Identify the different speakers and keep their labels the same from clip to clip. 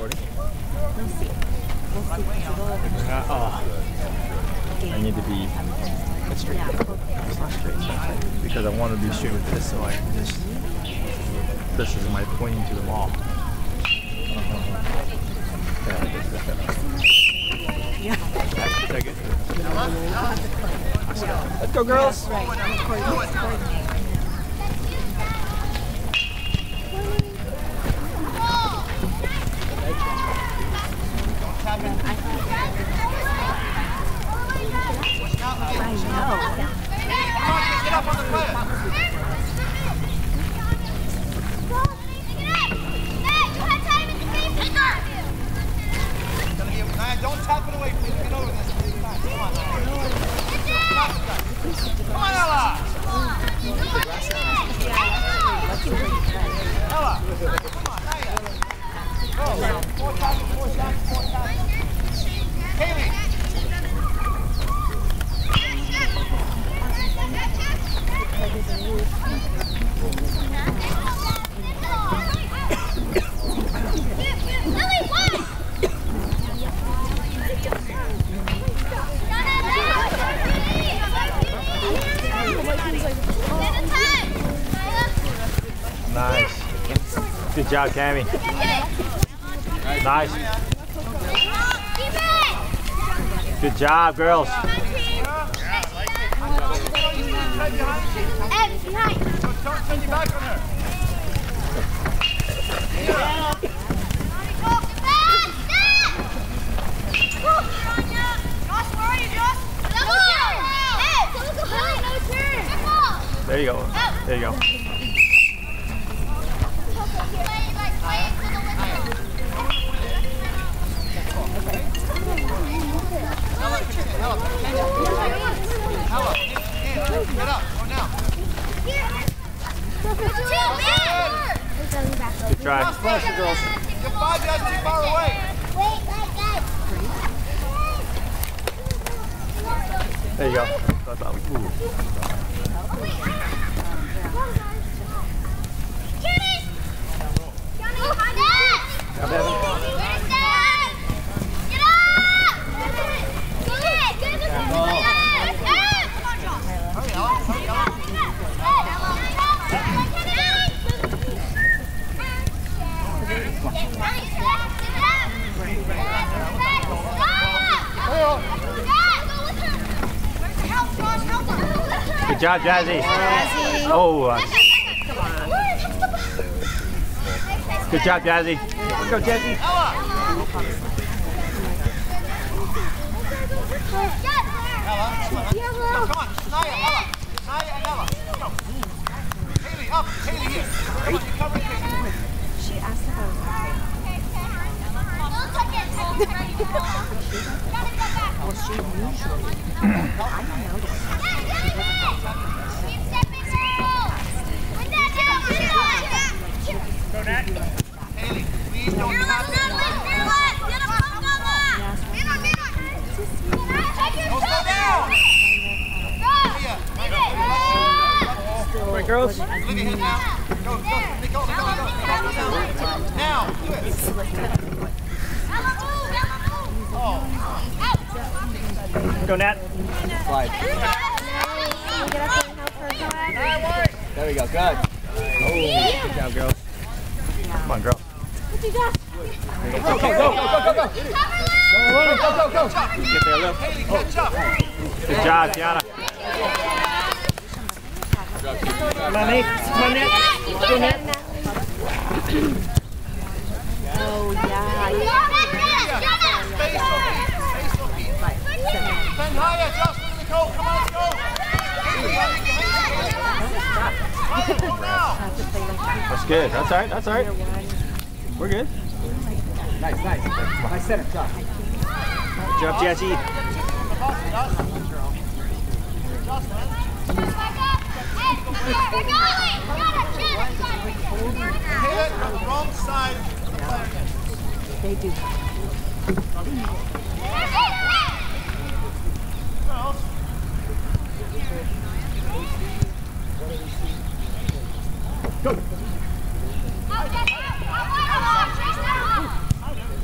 Speaker 1: I need to be straight. It's not straight. Because I want to be straight with this, so I just. This is my pointing to the ball.
Speaker 2: Yeah.
Speaker 1: Take it. Let's go, girls.
Speaker 3: Get up on the player. Don't tap it away, please. Get over this. Come on, come on, Ella. Ella, come on, Naya. Go. 4 shots, 4 shots, 4 shots. Haley.
Speaker 1: Nice. Good job, Cammy. Nice. Good job, girls.
Speaker 3: Ed, behind. Don't turn your back on her.
Speaker 1: There you go. There you go.
Speaker 3: Get up. Go now.
Speaker 1: Good try.
Speaker 3: Push, girls. Your 5 yards too far away.
Speaker 1: There you go. Good job, Jazzy. Oh. Good job, Jazzy. Let's go, Jazzy.
Speaker 3: Ella, come on. Naya, Ella. Naya and Ella. Let's go. Haley, up. Haley, here. Come on, you cover it.
Speaker 2: She asked if I was okay. Well, she usually. I don't know this.
Speaker 3: Go, Nat. Haley, please don't tap it. Don't go down.
Speaker 1: All right, girls.
Speaker 3: Look at him now. Go, go. Nicole. Now, do it.
Speaker 1: Go, Nat. Slide. There we go. Good. Oh, good job, girls. Come on, girl.
Speaker 2: What you got?
Speaker 1: Go. Go. Get there, look.
Speaker 3: Haley, catch up.
Speaker 1: Good job, Tiana. Come on, Nate. Come on, Nat. Go, Nat.
Speaker 2: Oh, yeah.
Speaker 3: Space for Pete. Send higher, Justin and Nicole. Come on, let's go. Go now.
Speaker 1: That's good. That's all right. That's all right. We're good.
Speaker 4: Nice. Nice setup, Josh.
Speaker 1: Good job, Jesse.
Speaker 3: Hit it wrong side of the player.
Speaker 2: They do.
Speaker 3: Go.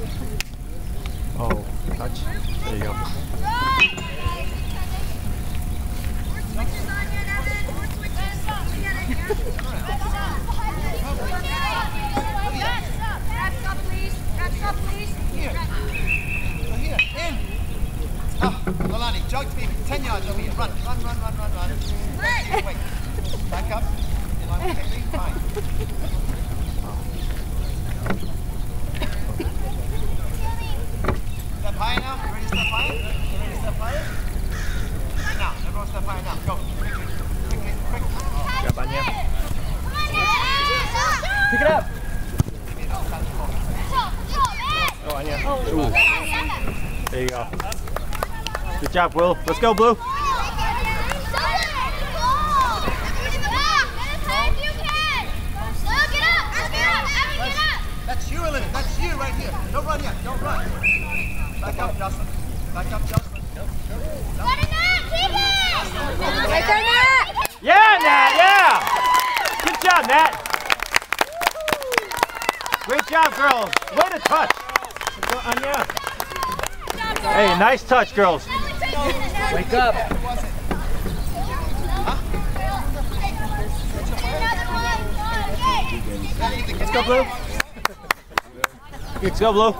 Speaker 3: Run. Wait. Back up. In line with Haley. Fine. Step high now. You ready to step higher? You ready to step higher? Now. Everyone step higher now. Go. Quickly.
Speaker 1: Grab on you.
Speaker 4: Pick it up.
Speaker 1: Go on you. Ooh. There you go. Good job, Will. Let's go, Blue.
Speaker 3: That's you, Elena. That's you right here. Don't run yet. Don't run. Back up, Justin. Back up, Justin.
Speaker 2: Right there, Nat!
Speaker 1: Yeah, Nat. Yeah. Good job, Nat. Great job, girls. Way to touch. Go, Anya. Hey, nice touch, girls.
Speaker 4: Wake up.
Speaker 1: Let's go, Blue. Let's go, Blue.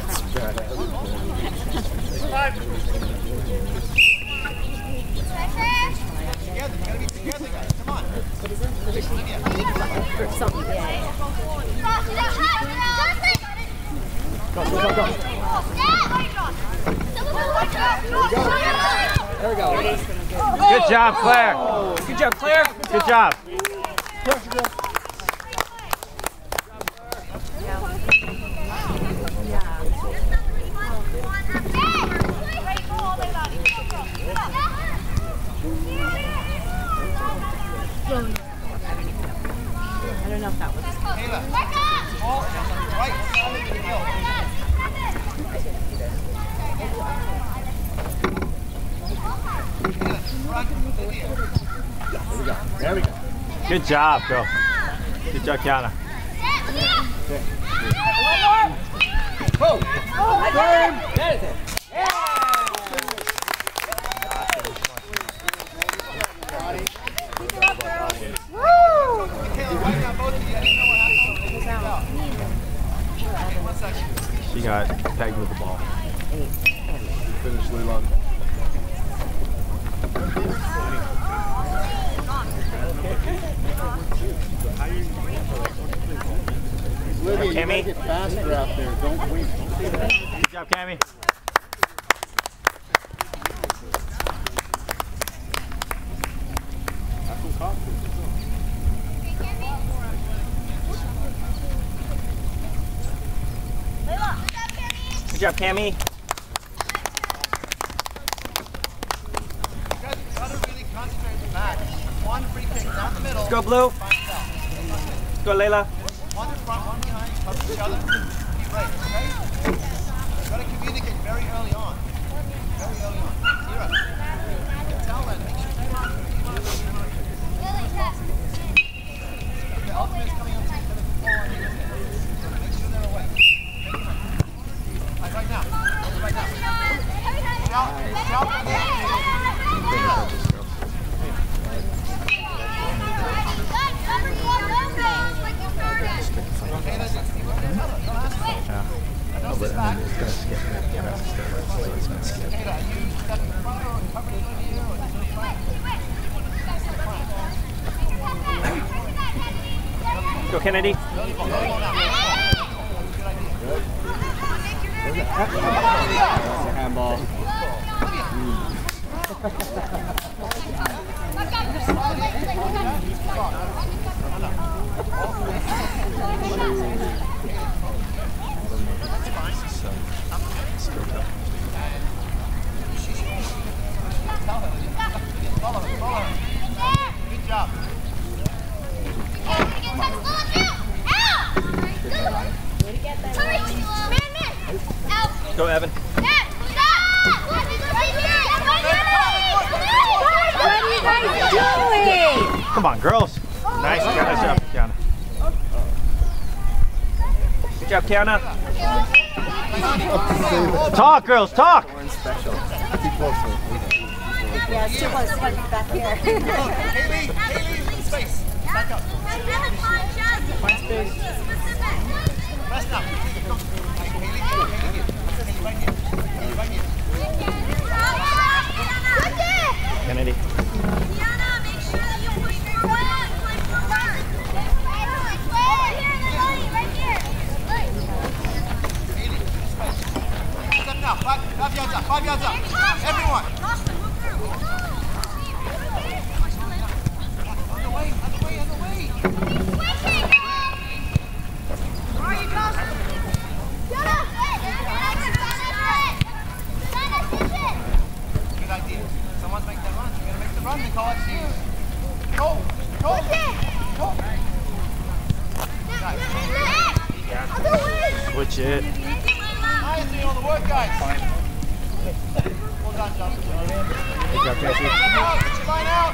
Speaker 3: Together, guys. Come on.
Speaker 4: Go. There we go.
Speaker 1: Good job, Claire.
Speaker 4: Good job, Claire.
Speaker 1: Good job.
Speaker 2: I don't know if that was.
Speaker 3: Kayla. Ball right side of the hill.
Speaker 4: There we go.
Speaker 1: Good job, girl. Good job, Kiana.
Speaker 4: Oh! That is it.
Speaker 1: She got pegged with the ball.
Speaker 5: Finish Leland. Lydia, you gotta get faster out there. Don't wait.
Speaker 1: Good job, Cammy. Good job, Cammy.
Speaker 3: You guys gotta really concentrate at the back. One free kick down the middle.
Speaker 1: Let's go, Blue. Let's go, Layla.
Speaker 3: One in front, one behind. Cover each other. Keep right, okay? You gotta communicate very early on. Very early on. Zero. Tell that. Make sure. The ultimate is coming up to the ball on you, isn't it? Make sure they're away. Right now. Right now. Shout.
Speaker 1: No, but I mean, it's gonna skip. It's gonna skip. Go, Kennedy.
Speaker 5: Handball.
Speaker 3: Good job.
Speaker 1: Go, Evan.
Speaker 2: What are you guys doing?
Speaker 1: Come on, girls. Nice job, Kiana. Good job, Kiana. Talk, girls, talk.
Speaker 2: Yeah, it's too close to get back here.
Speaker 3: Haley, space. Back up.
Speaker 1: Find space.
Speaker 3: Rest up. Haley, right here.
Speaker 1: Kennedy.
Speaker 3: together. Everyone. Underway.
Speaker 6: Where are you, Josh?
Speaker 3: Good idea. Someone's making that run. You're going to make the run, Nicole. It's you. Go.
Speaker 1: Switch it.
Speaker 3: Nice doing all the work, guys. Well done, Justin.
Speaker 1: Good job, Jesse.
Speaker 3: Get your line out.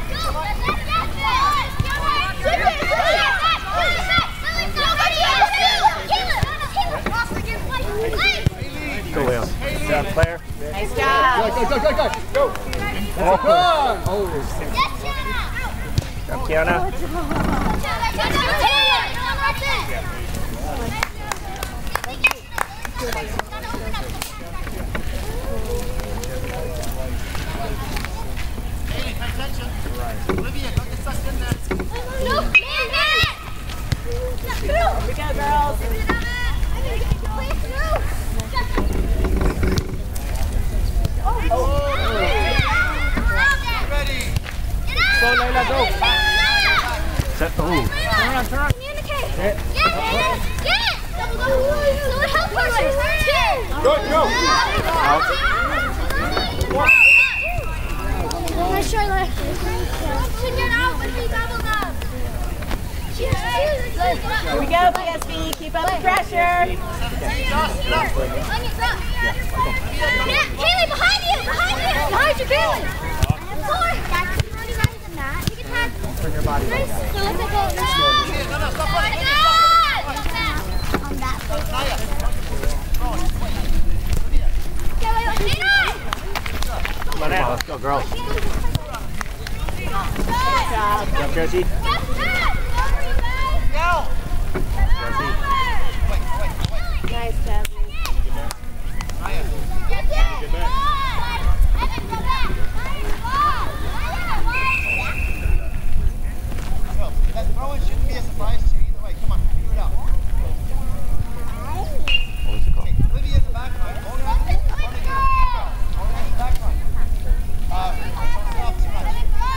Speaker 1: Go, Leo.
Speaker 4: Good job, Claire.
Speaker 2: Nice job.
Speaker 4: Go. Oh. Good job, Kiana.
Speaker 3: Haley, pay attention. Olivia, don't get sucked in there.
Speaker 2: Here we go, girls.
Speaker 3: Ready.
Speaker 4: Go, Layla, go.
Speaker 1: Set. Oh.
Speaker 4: Turn on. Hit. Good, go.
Speaker 6: Charlotte.
Speaker 2: Here we go, PSV. Keep up the pressure.
Speaker 6: Haley, behind you! Behind you, Haley!
Speaker 4: Turn your body back out.
Speaker 3: No, stop running.
Speaker 4: Come on out.
Speaker 1: Let's go, girls.
Speaker 4: Good job, Jesse.
Speaker 3: Go.
Speaker 2: Nice, Jasmine.
Speaker 3: That throw-in shouldn't be a surprise to you either way. Come on, figure it out. Okay, Olivia in the back line. Hold her at the front again. Hold her at the back line. Stop too much.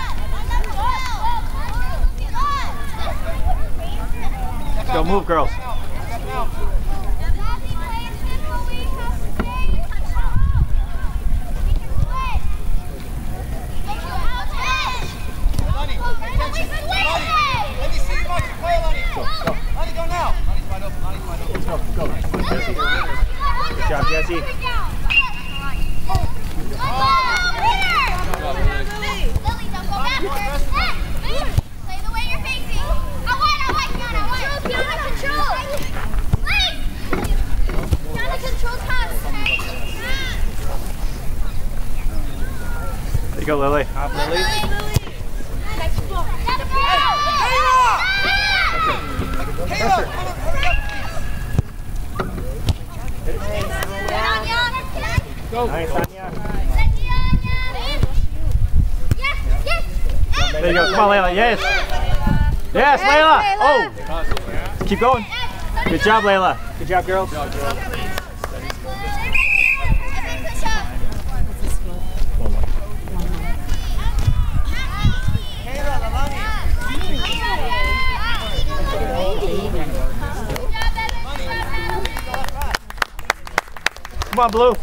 Speaker 1: Let's go, move, girls.
Speaker 3: Step out. Lonnie, pay attention. Lonnie, let me see you mark your play, Lonnie. Lonnie, go now. Lonnie's wide open.
Speaker 4: Go. Good job, Jesse.
Speaker 6: Play the way you're facing. I want. Control. Control pass.
Speaker 1: There you go, Lily.
Speaker 4: Top, Lily. Go. Nice, Anya.
Speaker 1: There you go. Come on, Layla. Yes. Yes, Layla. Oh. Keep going. Good job, Layla.
Speaker 4: Good job, girls.
Speaker 1: Come on, Blue.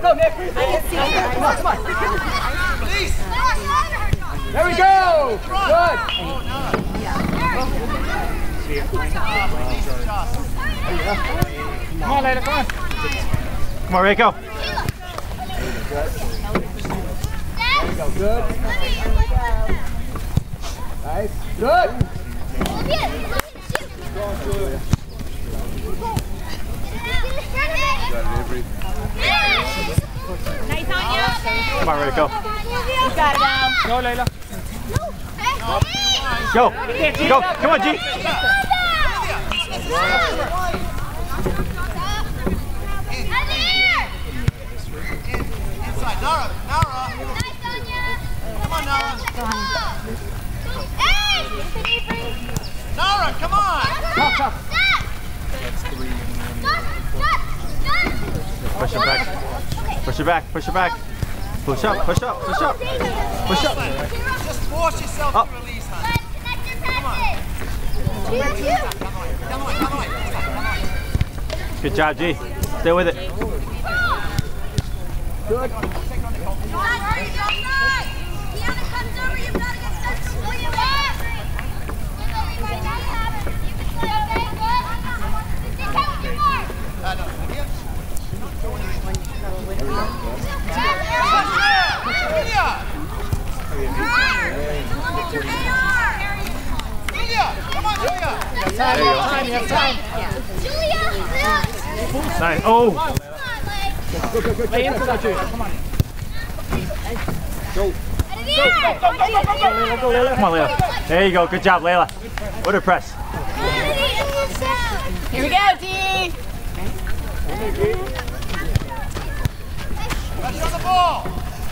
Speaker 2: go, Nick. I can see it. Come on, come on.
Speaker 3: Release.
Speaker 2: There we go. Good.
Speaker 4: Come on, Layla, come on.
Speaker 1: Come on, Rico.
Speaker 2: Go, good. Nice. Good.
Speaker 1: Come on, Rico.
Speaker 2: You got it now.
Speaker 4: Go, Layla.
Speaker 1: Go. Go. Come on, G.
Speaker 3: Inside. Nara. Come on, Nara. Nara, come on.
Speaker 1: Push it back. Push it back. Push it back. Push up. Push up. Push up. Push up.
Speaker 3: Just force yourself
Speaker 1: Up.
Speaker 3: to release, honey. Down the way.
Speaker 1: Good job, G. Stay with it.
Speaker 2: Good.
Speaker 3: Come on, Julia.
Speaker 1: There you go.
Speaker 2: You have time.
Speaker 1: Nice. Oh.
Speaker 2: Good. Lay into that, Julia. Come on.
Speaker 1: Come on, Layla. There you go. Good job, Layla. What a press.
Speaker 2: Here we go, D.
Speaker 3: Pressure on the ball.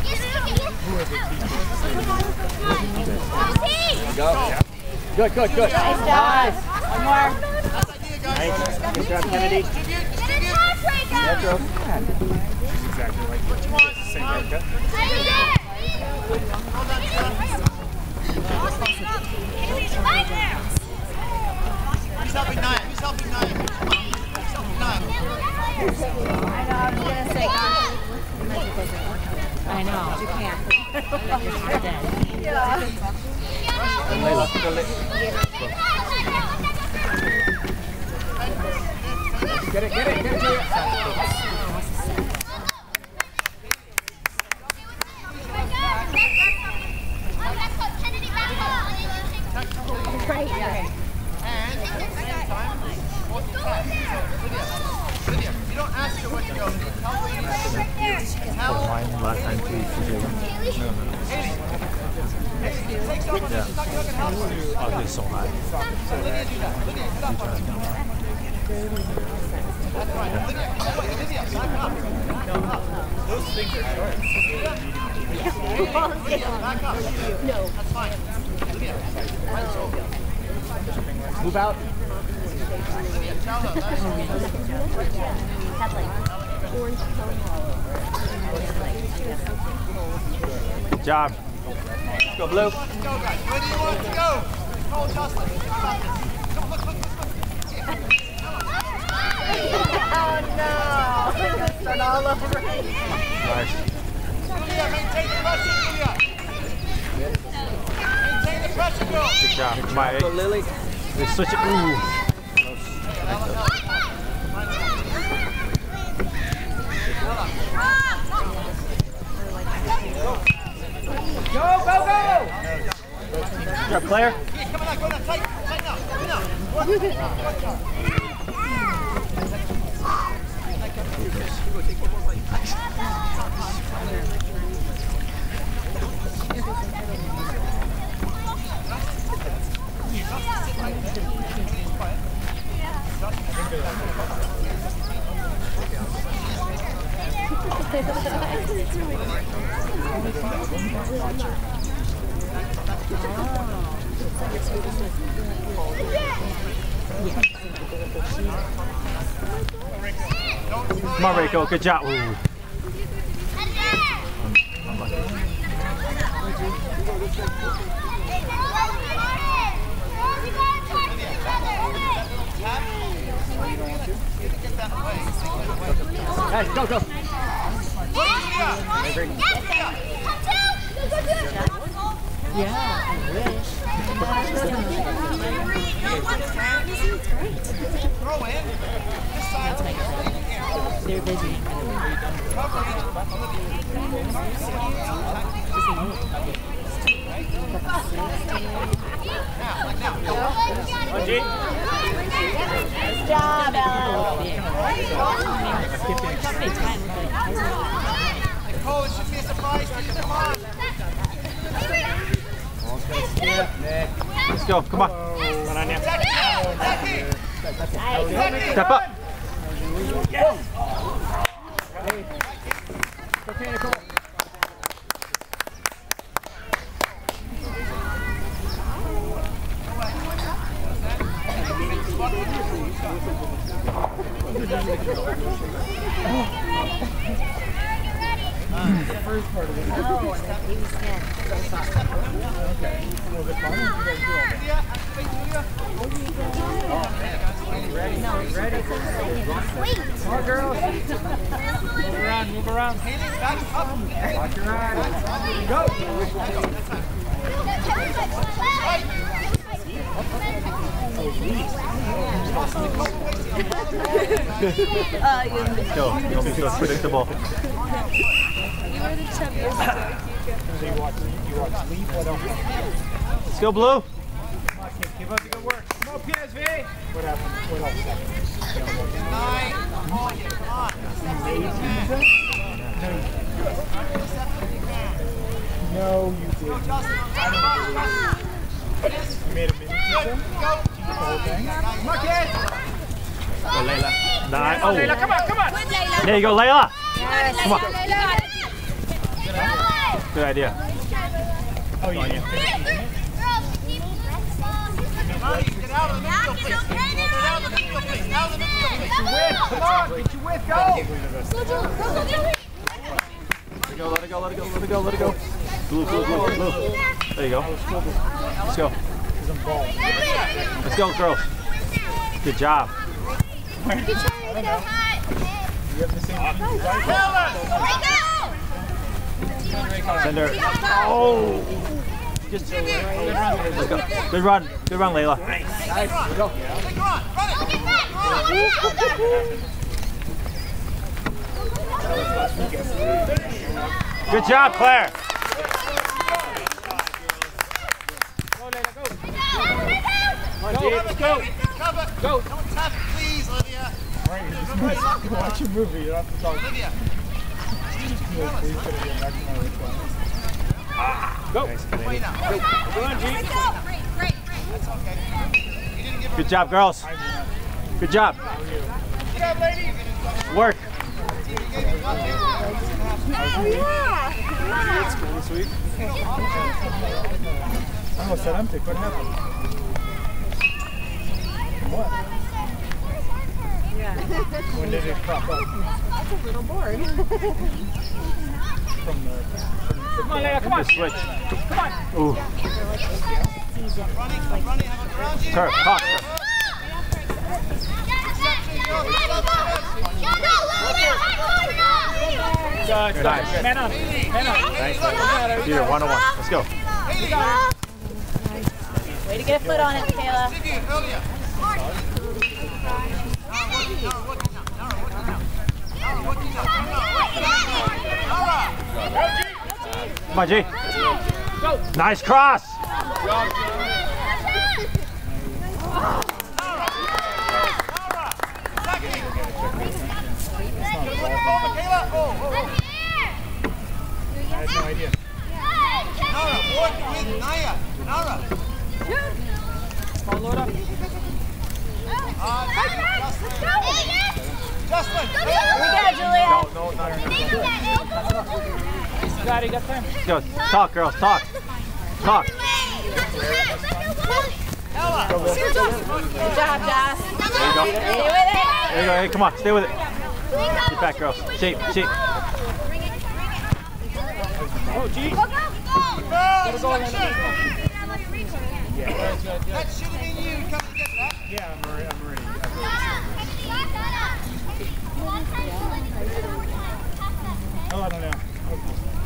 Speaker 2: Good. Nice. One more.
Speaker 3: That's idea, guys.
Speaker 4: Nice. Good job, Kennedy.
Speaker 3: Distribute.
Speaker 4: Exactly like what you did. Same haircut.
Speaker 3: Who's helping Nia?
Speaker 2: I know. You can't. Get it, Julia.
Speaker 3: Lydia, you don't ask her where to go. Tell her where to go.
Speaker 1: Mine last time, please. Yeah. Oh, it's so high.
Speaker 3: Lydia, do that. Lydia, get up. That's right. Lydia, back up. Those things are short. Back up. No. That's fine. Lydia, right shoulder.
Speaker 2: Move out.
Speaker 3: Lydia, tell her. Last
Speaker 1: Good job. Let's go, Blue.
Speaker 3: Let's go, guys. Where do you want to go? Cole Jocelyn. Come on, look.
Speaker 2: Oh no! Start all over.
Speaker 1: Nice.
Speaker 3: Lydia, maintain the pressure, Lydia. Maintain the pressure, girl.
Speaker 1: Good job. Come on,
Speaker 2: Go, Lily.
Speaker 1: let's switch it. Ooh.
Speaker 2: Go!
Speaker 1: Good job, Claire.
Speaker 3: Come on, go now. Tight now.
Speaker 1: Come on, Rico. Good job. Ooh.
Speaker 2: Guys, go! Yeah, I wish.
Speaker 3: Throw in. This side.
Speaker 2: They're busy.
Speaker 3: Cover it.
Speaker 2: Nice job, Ella.
Speaker 3: Nicole, it should be a surprise to you. Come on.
Speaker 1: Let's go. Come on.
Speaker 4: One on you.
Speaker 1: Step up.
Speaker 4: Okay, Nicole. First part of it.
Speaker 2: Oh, and then baby skin.
Speaker 4: Okay. A little bit fun. You guys do all that. Ready?
Speaker 2: No,
Speaker 4: Ready? Come on, girls. Move around, move around. Watch your eyes. Go.
Speaker 1: Let's go. Don't be so predictable.
Speaker 2: You were the chubbiest.
Speaker 4: So you watch Leap. What else?
Speaker 1: Let's go, Blue.
Speaker 4: Come on, kid. Keep up the good work. Come on, PSV. What happened? What else happened? No, you didn't. I don't believe it. You made a mini pizza? The whole thing? Come on, kid.
Speaker 1: Go, Layla. Nice. Oh.
Speaker 4: Layla, come on, come on.
Speaker 1: There you go, Layla.
Speaker 6: Come
Speaker 1: on. Good idea.
Speaker 4: Oh, you didn't finish eating it?
Speaker 3: Get out of the midfield, please. Get out of the midfield, please. Out of the midfield, please.
Speaker 4: Come on, get your whip, go!
Speaker 1: Let it go, let it go, let it go, let it go. Blue, blue, blue, blue. There you go. Let's go. Let's go, girls. Good job.
Speaker 4: You have the same shoes,
Speaker 1: Send her. Oh! Just, let's go. Good run. Good run, Layla.
Speaker 4: Nice. Go.
Speaker 1: Good job, Claire.
Speaker 4: Go.
Speaker 3: Cover.
Speaker 4: Go.
Speaker 3: Don't tap it, please, Olivia.
Speaker 4: All right, you're just gonna watch your movie. You don't have to talk.
Speaker 3: Olivia.
Speaker 4: Go.
Speaker 3: Wait now.
Speaker 4: Go on, G.
Speaker 3: That's okay. You didn't give her
Speaker 1: Good job, girls. Good job.
Speaker 3: Good job, ladies.
Speaker 1: Work.
Speaker 4: School this week. Oh, said I'm sick. What happened? What?
Speaker 2: Yeah.
Speaker 4: When did it crop up?
Speaker 2: I was a little bored.
Speaker 4: From the. Come on, Leia, come on.
Speaker 1: Switch.
Speaker 4: Come on.
Speaker 1: Ooh.
Speaker 3: Running, have a look around you.
Speaker 1: Turf, talk.
Speaker 4: Good.
Speaker 1: Nice.
Speaker 4: Man up. Man up.
Speaker 1: Nice. Peter, 1-on-1. Let's go.
Speaker 2: Way to get a foot on it, Kayla.
Speaker 3: Earlier.
Speaker 1: Come on, G. Nice cross.
Speaker 4: I had no idea.
Speaker 3: Nara, work with Naya. Nara.
Speaker 4: Come on, load up.
Speaker 3: Justin.
Speaker 2: We got it, Julia.
Speaker 4: No, not her. Got it, got time.
Speaker 1: Let's go. Talk, girls. Talk. Talk.
Speaker 3: Ella.
Speaker 2: Good job, Joss.
Speaker 1: There you go.
Speaker 2: Stay with it.
Speaker 1: There you go. Hey, come on. Stay with it. Get back, girls. Shape, shape.
Speaker 4: Oh, G.
Speaker 3: Go, selection.
Speaker 4: Yeah.
Speaker 3: That should have been you coming to get that.
Speaker 4: Yeah, I'm ready. Oh, I don't know.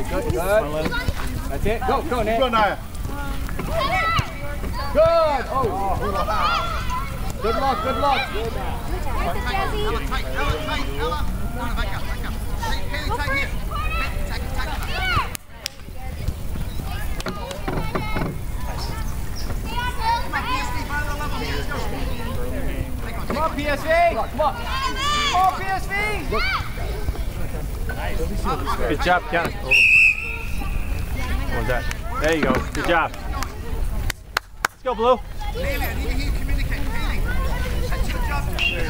Speaker 5: Good, good. That's it. Go, go, Nick.
Speaker 4: Go, Naya.
Speaker 5: Good. Oh. Good luck, good luck.
Speaker 3: Ella, tight, Ella. No, back up. Haley, tight here. Tack.
Speaker 5: Come on, PSV. Come on. Oh, PSV.
Speaker 1: Good job, Kenneth. Oh. What was that? There you go. Good job. Let's go, Blue.
Speaker 3: Haley, I need to hear you communicate. Haley, that's your job.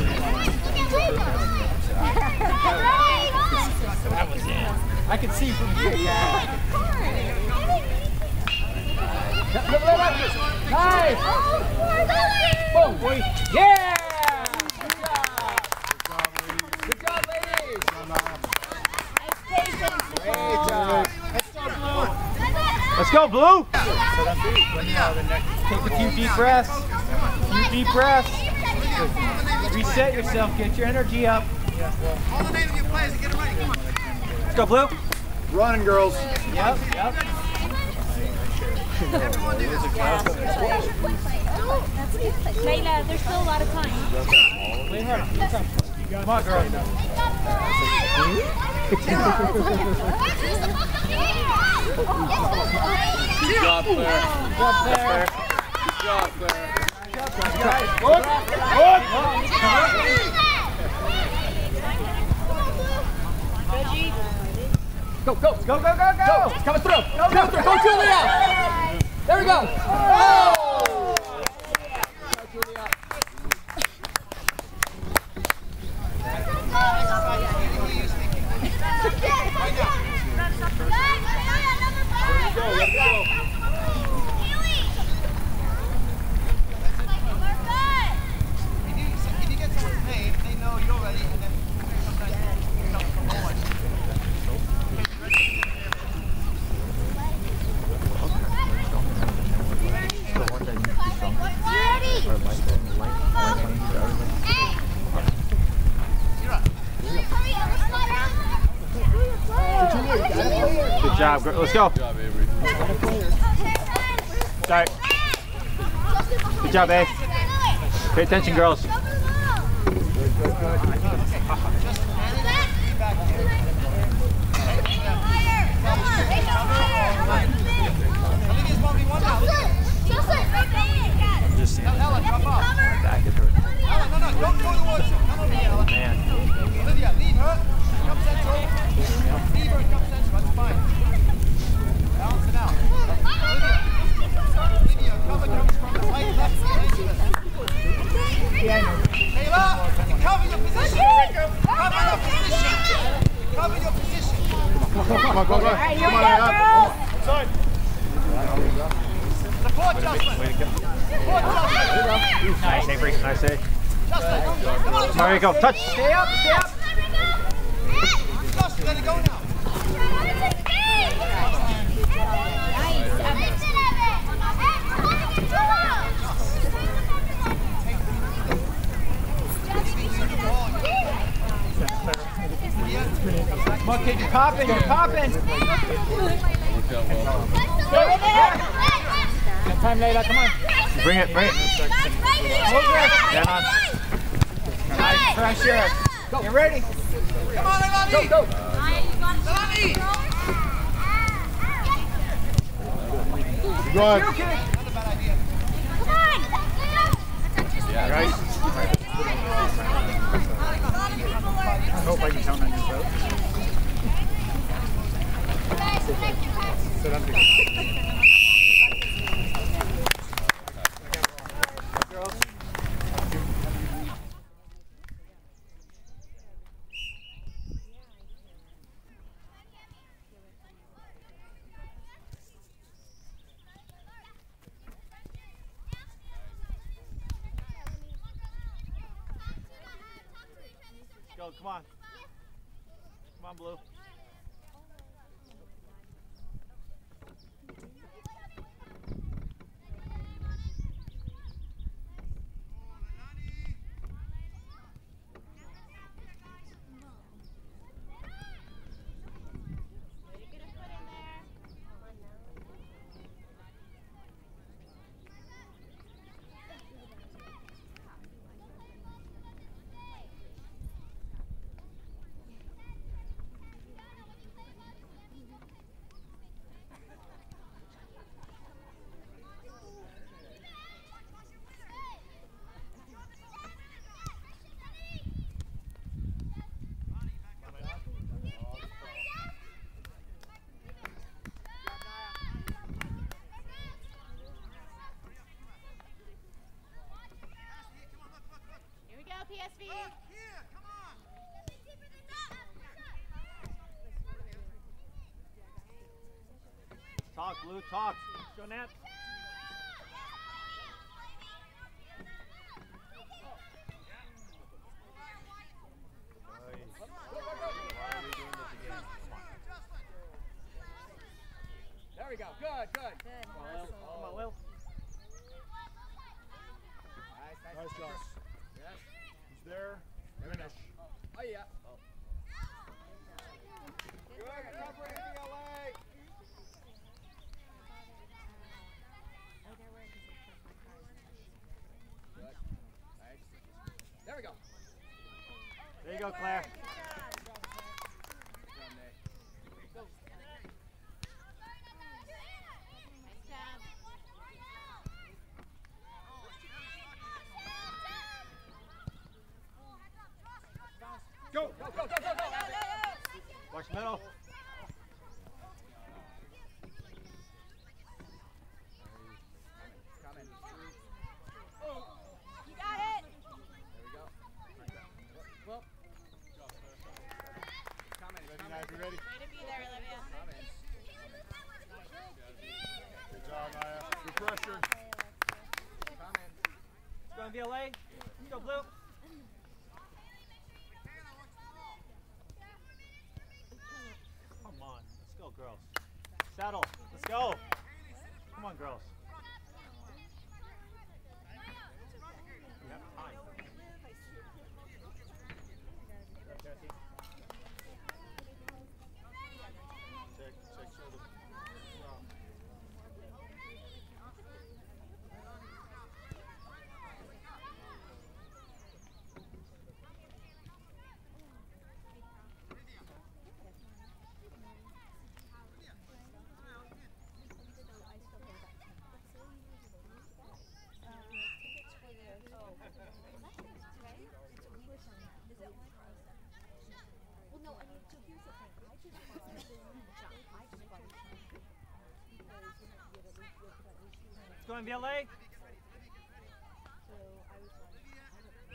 Speaker 5: I can see from here. Nice. Boom, boy. Yeah. Good job, ladies. Great job.
Speaker 1: Let's go, Blue.
Speaker 5: Take a few deep breaths. Reset yourself. Get your energy up.
Speaker 3: Call the name of your players and get it ready. Come on.
Speaker 1: Let's go, Blue.
Speaker 4: Running, girls.
Speaker 5: Yep.
Speaker 3: Everyone do this.
Speaker 2: Layla, there's still a lot of time.
Speaker 5: Play hard. Come on, girl.
Speaker 6: Good job, Claire.
Speaker 5: Good job, Claire. Go. It's coming through. Go, Julia. There we go. Oh! Julia.
Speaker 3: If you get someone's name, they know you're ready, and then sometimes you come forward.
Speaker 1: Good job. Let's go.
Speaker 5: Good job, Avery.
Speaker 1: Sorry. Good job, Abe. Pay attention, girls. Just seeing
Speaker 3: Ella, drop off.
Speaker 1: back at her.
Speaker 3: Ella, no, don't go towards her. Come over here, Ella.
Speaker 1: Man.
Speaker 3: Olivia, leave her. Come central. Leave her and come central. That's fine. Balance it out. Olivia, cover comes from the right, left, dangerous. Taylor, cover your position. Cover your position. Cover your position.
Speaker 4: Come on, go.
Speaker 2: All right, here we go, girls.
Speaker 4: Outside.
Speaker 3: Support Justin. Support Justin.
Speaker 1: Nice, Avery. Nice, Avery.
Speaker 3: Justin, come on.
Speaker 1: There you go. Touch.
Speaker 5: Stay up.
Speaker 3: Justin, let it go now.
Speaker 5: Come on, kid, you're popping.
Speaker 6: Worked
Speaker 5: Got time, Layla, come on.
Speaker 1: Bring it.
Speaker 5: Hold it.
Speaker 1: Stand on.
Speaker 5: Nice pressure. Get ready.
Speaker 3: Come on, Elani.
Speaker 5: Go.
Speaker 3: Elani.
Speaker 4: Drive.
Speaker 3: Not a bad idea.
Speaker 1: Right.
Speaker 4: I hope I can count on you, bro. Sit up here.
Speaker 1: Go. Come on. Come on, Blue.
Speaker 5: Talk, Blue, talk. Go, Nat. There we go. Good, good.
Speaker 2: Good.
Speaker 5: Come on, Will. Come on, Will. Nice,
Speaker 4: Nice, Josh.
Speaker 5: Yes.
Speaker 4: He's there. Finish.
Speaker 5: Oh, yeah. Oh.
Speaker 2: Good work.
Speaker 5: Covering DLA.
Speaker 2: Oh, they're working because my car's
Speaker 5: Good. Nice. There we go.
Speaker 1: There you go, Claire.
Speaker 2: Good job.
Speaker 5: Go, Nick. Go.
Speaker 6: Nice job.
Speaker 4: Go!
Speaker 5: Go, go, go, go, go.
Speaker 1: Watch middle.
Speaker 5: Coming.
Speaker 2: You got it.
Speaker 5: There we go. Well. Coming.
Speaker 4: Ready, Naya, be ready.
Speaker 2: Way to be there, Olivia.
Speaker 5: Coming.
Speaker 4: Good job, Naya. Good pressure.
Speaker 5: Coming.
Speaker 1: Let's go in DLA. Let's go, Blue. Come on. Let's go, girls. Saddle. Let's go. Come on, girls. We have time.
Speaker 4: Check shoulder. Wow.
Speaker 2: Well, no, I mean, so here's the thing. I just bought a jump. I just bought a jump because you have to get at least look at least
Speaker 1: Let's go in DLA.
Speaker 2: So I was like, I don't know.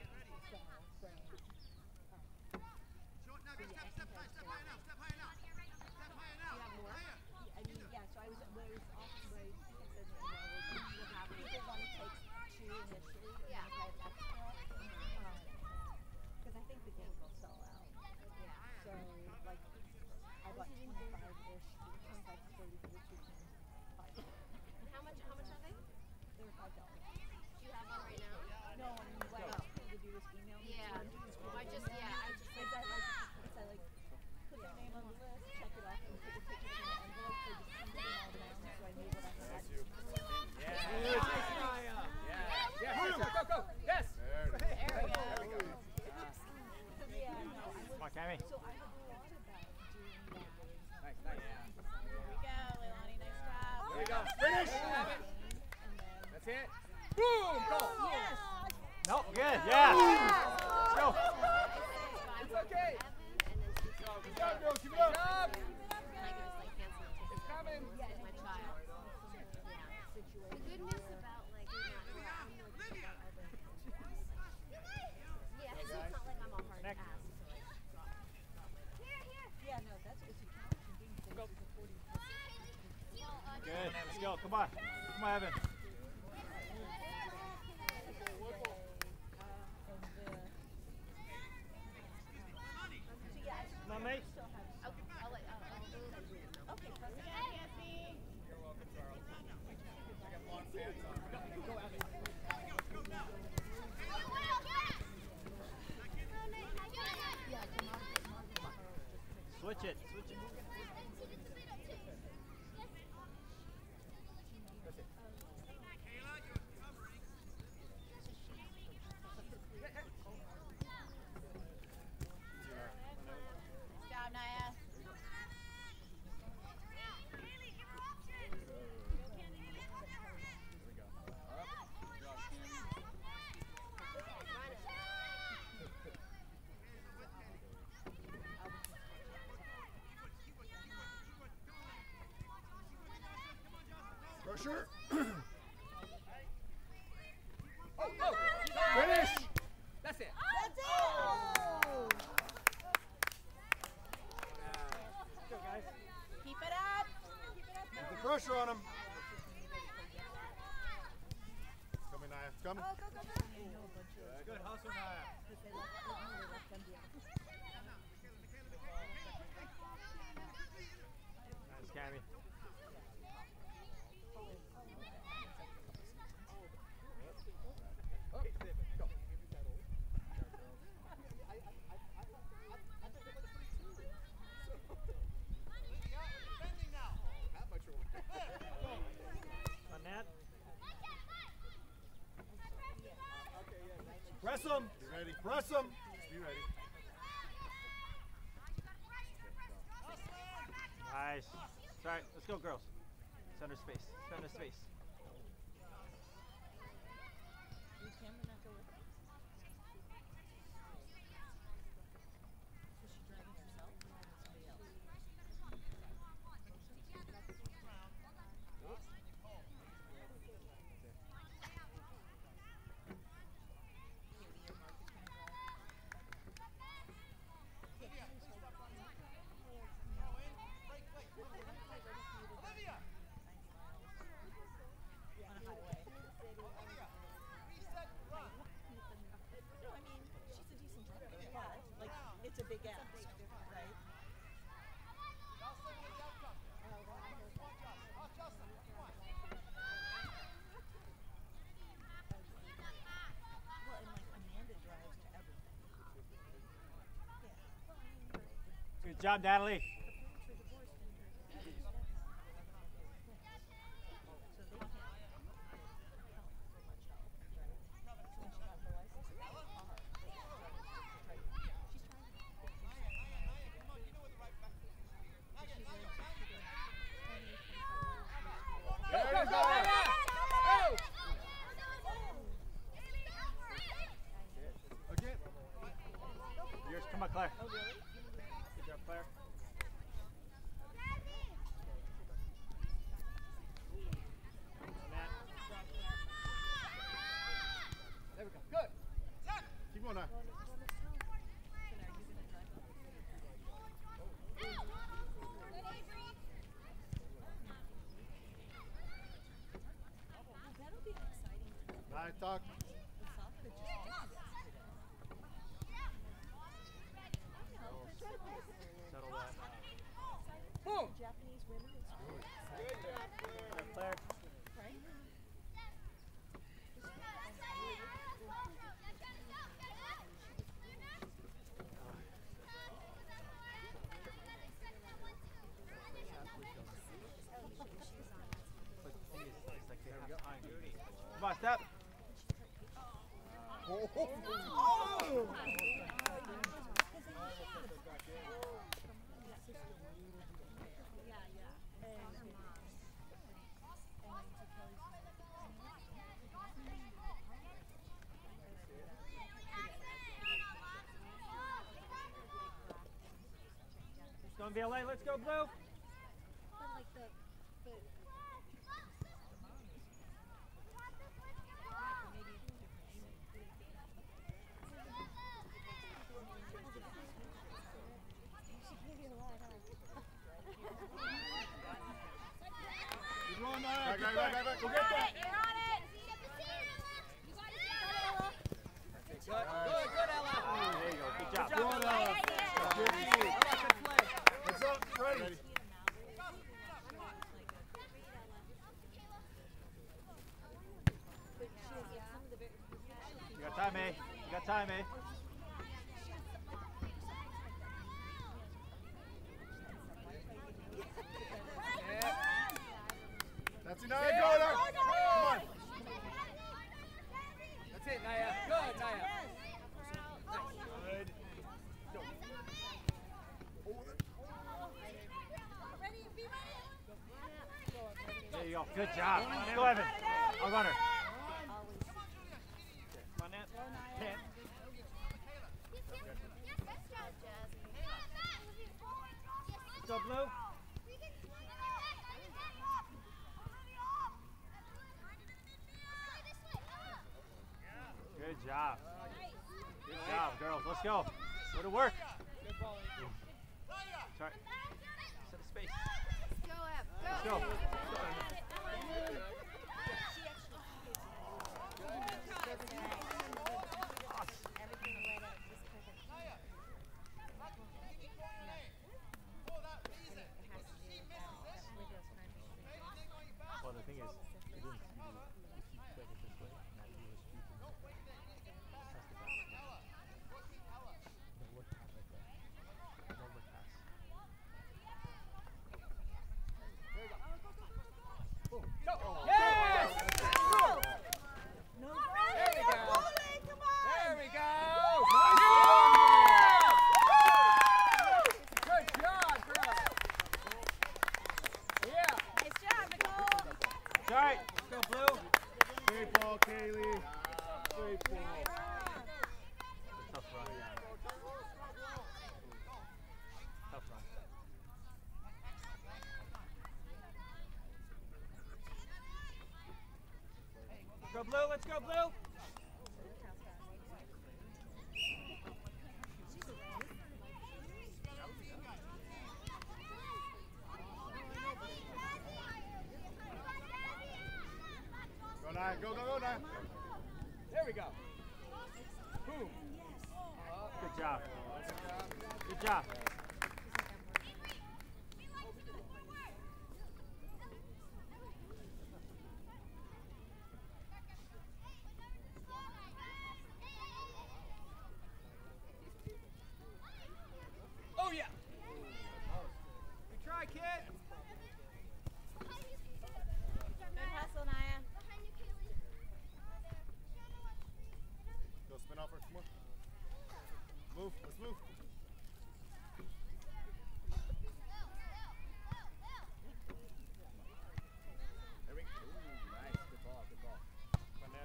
Speaker 3: Short now, go step higher now, step higher now. Step higher now.
Speaker 2: You have more?
Speaker 3: Higher.
Speaker 2: I mean, yeah, so I was off where I said, what happened. People want to take two initially.
Speaker 6: Yeah.
Speaker 2: And if I have extra. Because I think the game will sell out.
Speaker 6: Yeah.
Speaker 2: So, like, I bought 25-ish, 25 to 30 for the two teams.
Speaker 6: And how much are they?
Speaker 2: They were $5.
Speaker 6: Do you have one right now?
Speaker 2: No, I mean, what else? Can you do this email? me?
Speaker 6: Yeah.
Speaker 2: Do this
Speaker 6: I just
Speaker 2: email me? Because I like put their name on the list, check it off, and put the pictures in the envelope. They just send it in all down, so I knew what I had.
Speaker 5: Yeah. Nice, Naya. Yeah. Yes, yes, go, go, go. Yes.
Speaker 2: There we go.
Speaker 5: There we go.
Speaker 2: Yeah, no, I was.
Speaker 1: Come on, Cammy.
Speaker 2: So I had thought about doing that.
Speaker 5: Nice, nice.
Speaker 2: There we go, Leilani, nice job.
Speaker 5: There we go. Finish. Have it.
Speaker 2: And then.
Speaker 5: That's it. Boom. Go.
Speaker 2: Yes!
Speaker 1: No, good. Yeah. Let's go.
Speaker 5: It's okay.
Speaker 4: Good job, girls. Keep it up.
Speaker 5: Job.
Speaker 6: And I could just like cancel it.
Speaker 5: It's coming.
Speaker 6: With my child.
Speaker 2: Situation.
Speaker 6: The good news about like yeah, so it's not like I'm a hard
Speaker 1: Next.
Speaker 6: ass. So like
Speaker 2: Yeah, no, that's it's a challenge being close to 40.
Speaker 1: Good. Let's go. Come on. Come on, Evan. Come on, mate.
Speaker 6: I'll let
Speaker 2: Okay, perfect.
Speaker 5: You're welcome, Charles. I got long pants on. Go, Abby.
Speaker 1: Switch it. Switch it.
Speaker 2: Good job, Naya.
Speaker 4: Pressure.
Speaker 5: Oh.
Speaker 4: Finish.
Speaker 5: That's it.
Speaker 2: That's it!
Speaker 1: Let's go, guys.
Speaker 2: Keep it up. Keep it up.
Speaker 3: pressure on him. Coming, Naya. Coming.
Speaker 5: Good hustle, Naya. Nice, Cammy. On that.
Speaker 3: Press him. Be ready. Press him. Just be ready.
Speaker 5: Nice. Sorry, let's go, girls. Center space. Center space.
Speaker 2: It's a big ask, right? Well, and like Amanda drives to everything.
Speaker 5: Good job, Natalie. Yours, come on, Claire. Oh, really? Good job, Claire. There we go. Good.
Speaker 3: Keep going, Naya.
Speaker 2: That'll be exciting.
Speaker 3: Naya, talk.
Speaker 5: Settle that.
Speaker 2: Boom! Japanese women in sports.
Speaker 5: Good, Claire.
Speaker 2: Right?
Speaker 5: It's like they have time. Come on, step. It's going to be LA. Let's go, Blue.
Speaker 2: But like the
Speaker 3: Keep going, Naya. Back. Go get that.
Speaker 6: You're on it.
Speaker 5: Good, Ella. There you go. Good job.
Speaker 3: Go on, Ella. Good
Speaker 5: play.
Speaker 3: Heads up. Ready.
Speaker 5: You got time, eh? You got time, eh?
Speaker 3: That's it, Naya. Go, Naya. Come on.
Speaker 5: That's it, Naya. Good, Naya.
Speaker 3: Good.
Speaker 5: There you go. Good job. Go, Evan. I'll run her. Come on, Nat. 10. Let's go, Blue. Good job. Good job, girls. Let's go. Go to work. Sorry. Set a space.
Speaker 6: Go up.
Speaker 5: Let's go.
Speaker 4: Go, go, go, now.
Speaker 5: There we go. Boom.
Speaker 1: Good job. Good job.
Speaker 5: Oh, yeah. Good try, kid.
Speaker 2: Good hustle, Naya.
Speaker 4: Go spin off her. Come on. Move. Let's move. There we go. Ooh, nice. Good ball. Good ball. Come on, Ned.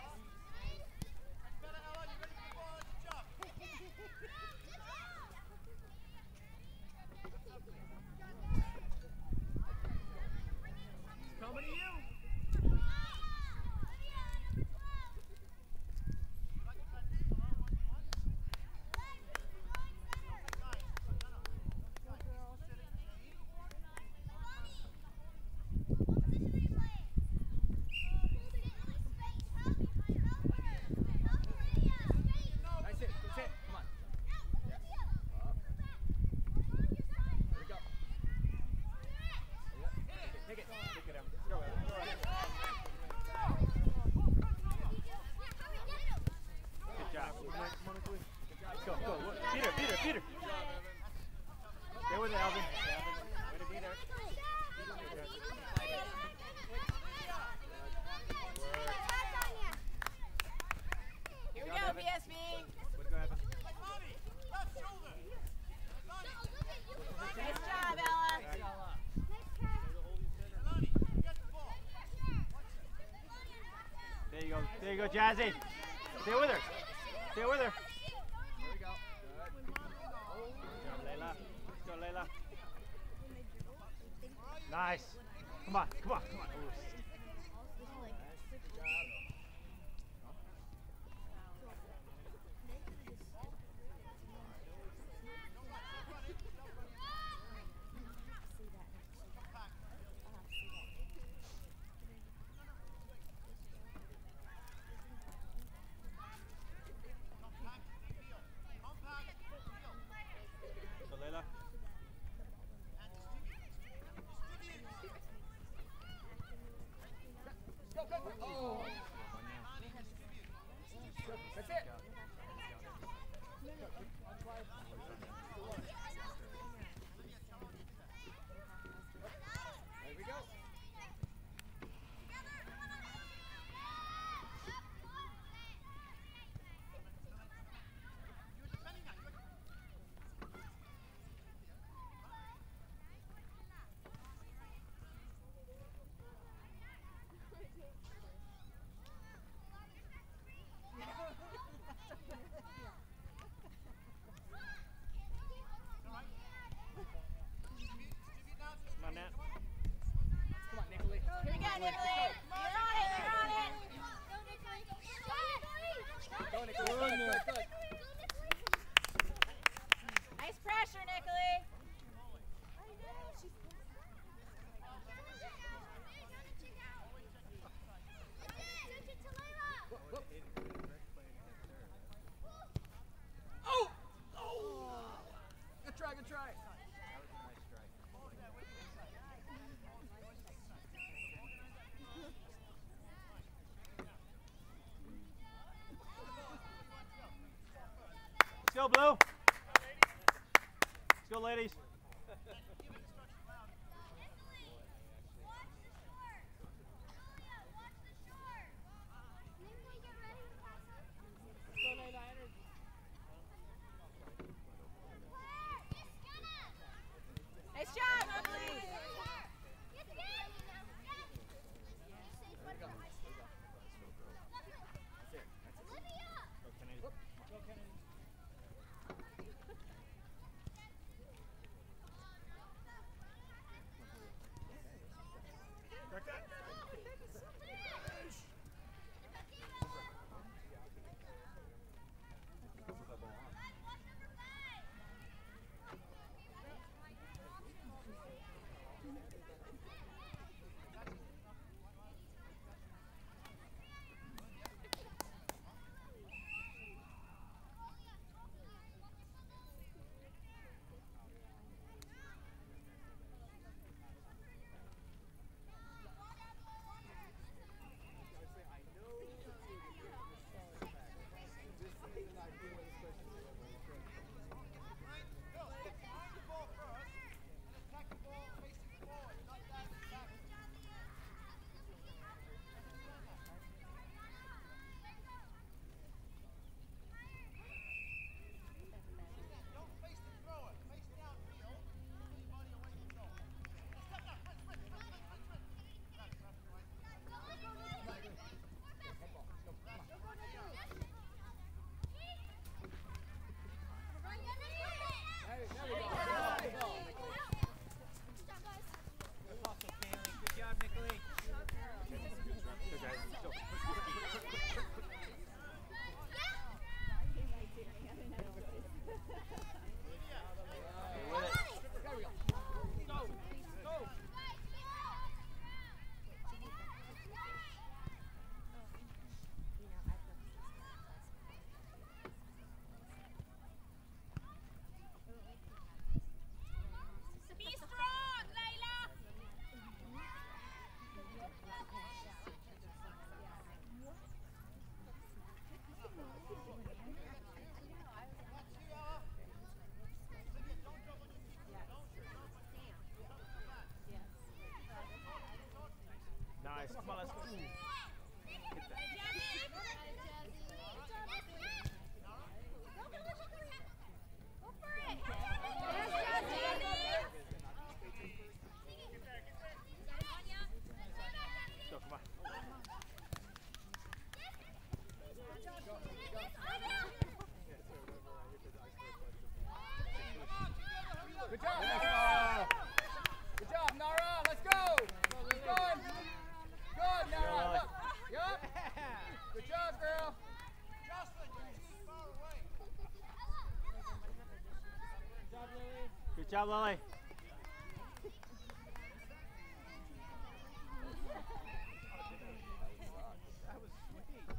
Speaker 5: Coming to you. Nice hit. Good hit. Come on. Yes. Up. There we go. Take it. Take it out. Let's go, Evan.
Speaker 1: Good job.
Speaker 4: Come on, Nicholas.
Speaker 1: Go, go. Peter, Peter, Peter. Stay with it, Alvin.
Speaker 5: Way to be there.
Speaker 2: Here we go, BSB.
Speaker 5: Way to go, Evan.
Speaker 2: Nice job, Ella.
Speaker 1: There you go. There you go, Jazzy. Stay with her. Stay with her.
Speaker 5: There we go. Good.
Speaker 1: Good job, Layla. Let's go, Layla. Nice. Come on, come on, come on. Ooh. So, Layla.
Speaker 5: Go, go, go. Oh. That's it. There we go.
Speaker 1: Come on, Nat.
Speaker 5: Come on, Nicolay.
Speaker 2: Here we go, Nicolay. You're on it, you're on it.
Speaker 5: Go, Nicolay. Good, good, good.
Speaker 2: Nice pressure, Nicolay.
Speaker 5: Oh! Oh! Good try, good try.
Speaker 1: Let's go, Blue. Let's go, ladies.
Speaker 2: Nice job, Nicolay.
Speaker 1: Lily.
Speaker 5: Yup. Good job, girl.
Speaker 3: Justin, you're too far away.
Speaker 1: Good job, Lily.
Speaker 4: That was sweet.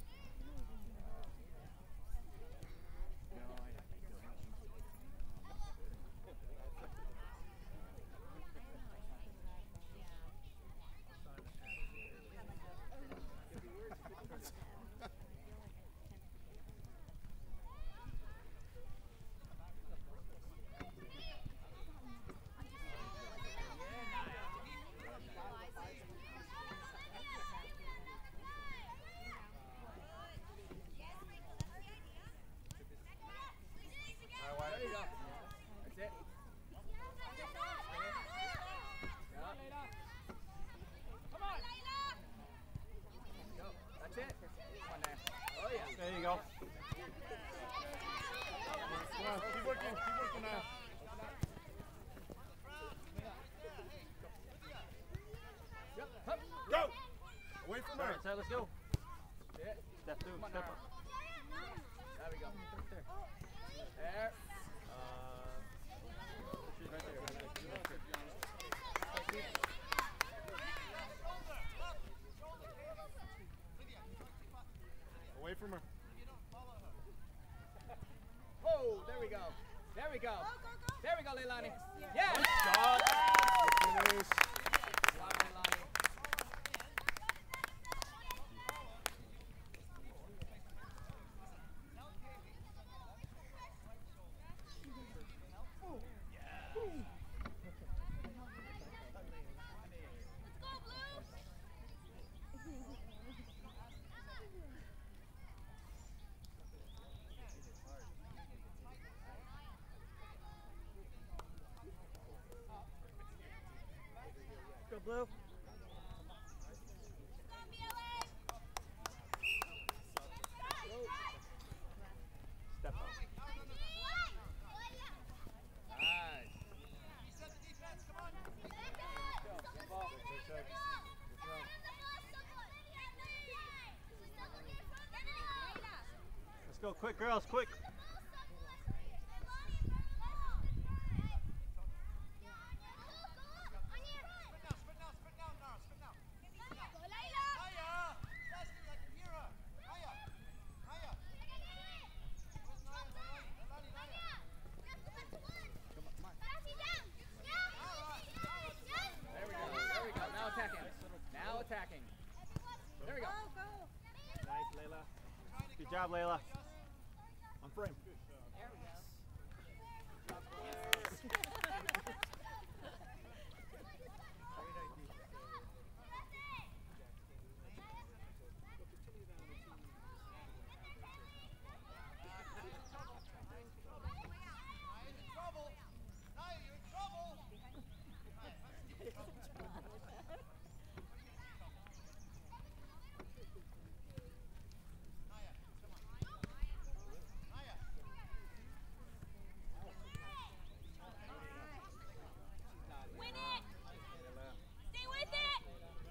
Speaker 5: There you go. That's it. Come on. Go. That's it. Come on there. Oh yeah.
Speaker 1: There you go.
Speaker 4: Come on, keep working now.
Speaker 5: Yep. Hup.
Speaker 4: Go! Away from
Speaker 1: All
Speaker 4: her.
Speaker 1: right, so let's go.
Speaker 5: That's it.
Speaker 1: Step two,
Speaker 5: Come on
Speaker 1: step
Speaker 5: now.
Speaker 1: up.
Speaker 5: There we go. There.
Speaker 1: She's right there.
Speaker 4: Away from her.
Speaker 5: Oh, there we go. There we go. There we go, Leilani. Yes.
Speaker 4: Finish.
Speaker 5: Good job, Leilani.
Speaker 1: Go, Blue. Step up.
Speaker 5: Nice.
Speaker 3: Set the defense, come on.
Speaker 1: Let's go, quick, girls, quick.
Speaker 3: Sprint now, Nara, sprint now. Naya! Leslie, I can hear her. Naya! Naya! Where's Naya? Leilani, Naya.
Speaker 5: There we go. There we go. Now attacking. Now attacking. There we go.
Speaker 1: Nice, Layla. Good job, Layla.
Speaker 4: On frame.
Speaker 3: Naya's in trouble. Naya, you're in trouble. Naya, come on. Naya.
Speaker 6: Win it! Stay with it!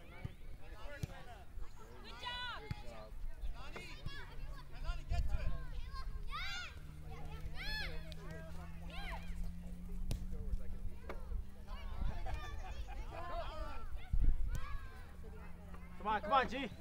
Speaker 6: Good job!
Speaker 3: Leilani, get to it.
Speaker 1: Come on, G.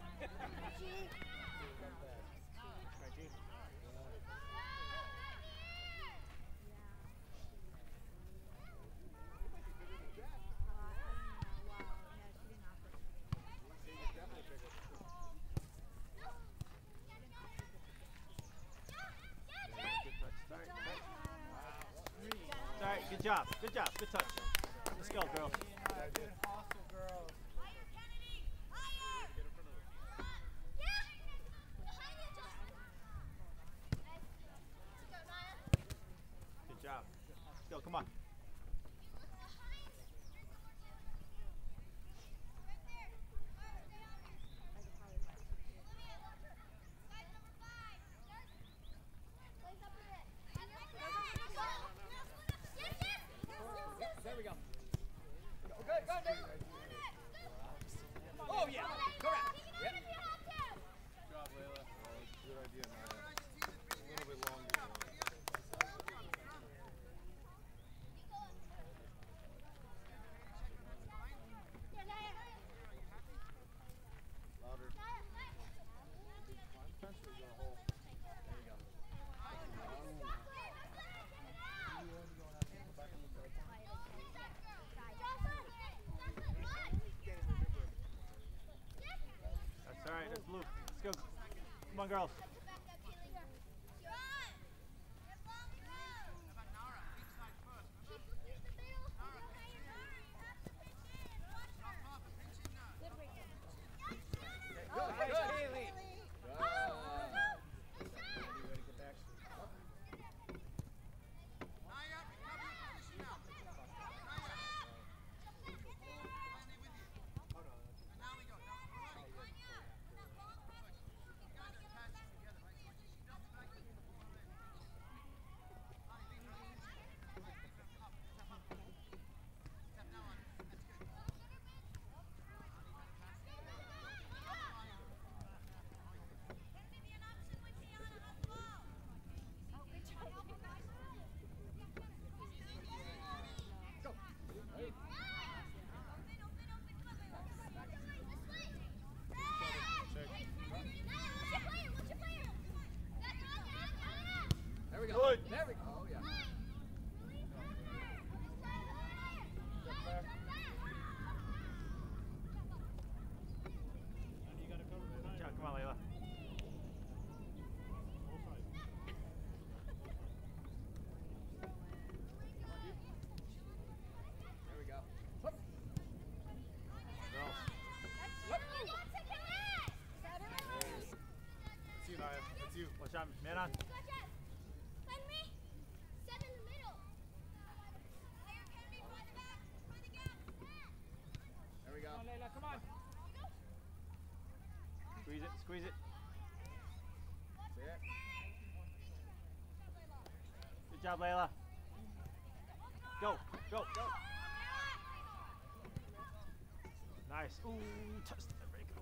Speaker 1: All right, good job, good touch. Let's go, girls.
Speaker 4: Hustle, girls.
Speaker 1: Good job. Let's go, come on.
Speaker 5: There we go. Go, go, go. Oh yeah. Correct.
Speaker 3: A little bit longer. Louder.
Speaker 1: That's all right. That's blue. Let's go. Come on, girls.
Speaker 5: Good, Haley. There we go.
Speaker 1: Good.
Speaker 5: There we go. Oh, yeah.
Speaker 1: Yeah, come on, Layla.
Speaker 5: There we go.
Speaker 1: Girls.
Speaker 3: It's you, Naya. It's you.
Speaker 1: Watch out, man on.
Speaker 5: There we go.
Speaker 4: Layla, come on.
Speaker 1: Squeeze it, squeeze it.
Speaker 5: See it?
Speaker 1: Good job, Layla. Go, go, go. Nice. Ooh, touched it. There you go.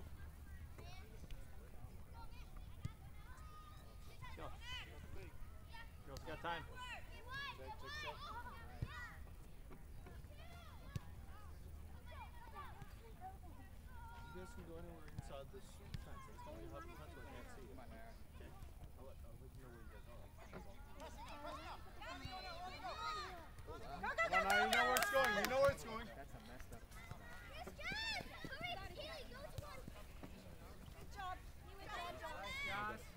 Speaker 1: Let's go. Girls got time.
Speaker 3: You guys can go anywhere inside this fence. I just don't want you to have the fence where I can't see you.
Speaker 5: Come on, Nara.
Speaker 3: Okay? I'll let you know where you guys are.
Speaker 5: Oh, wow.
Speaker 3: Come on, Naya, you know where it's going. You know where it's going.
Speaker 5: That's a messed up.
Speaker 4: Yes.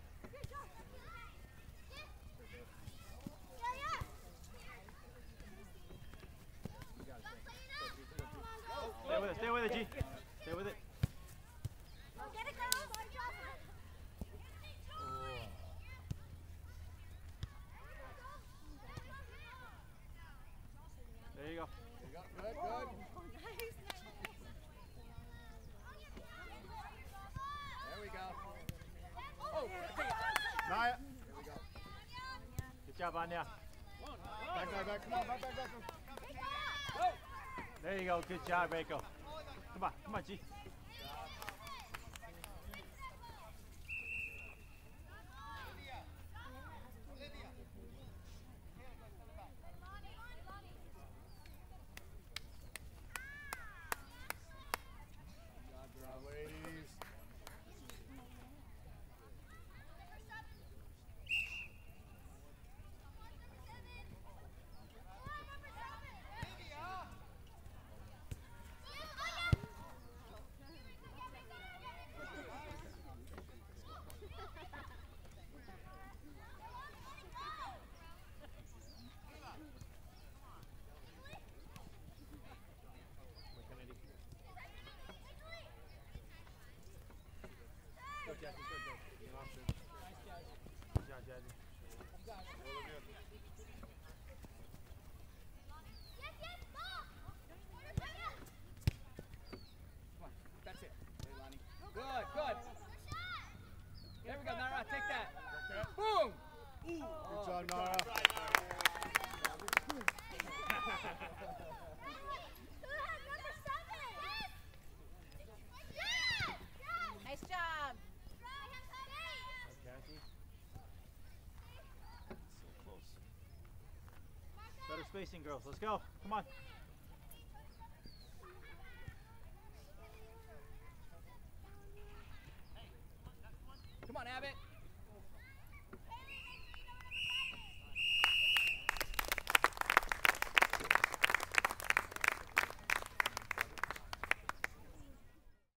Speaker 1: Stay with it, G. Stay with it.
Speaker 6: Get it, girls.
Speaker 1: There you go.
Speaker 5: There you go. Good, good. There we go. Oh,
Speaker 3: Naya.
Speaker 5: there we go.
Speaker 1: Good job, Anya.
Speaker 3: Back. Come on, back.
Speaker 1: There you go. Good job, Reiko. Come on, G.
Speaker 3: Good job, ladies.
Speaker 1: facing, girls. Let's go. Come on.
Speaker 5: Come on, Abbott.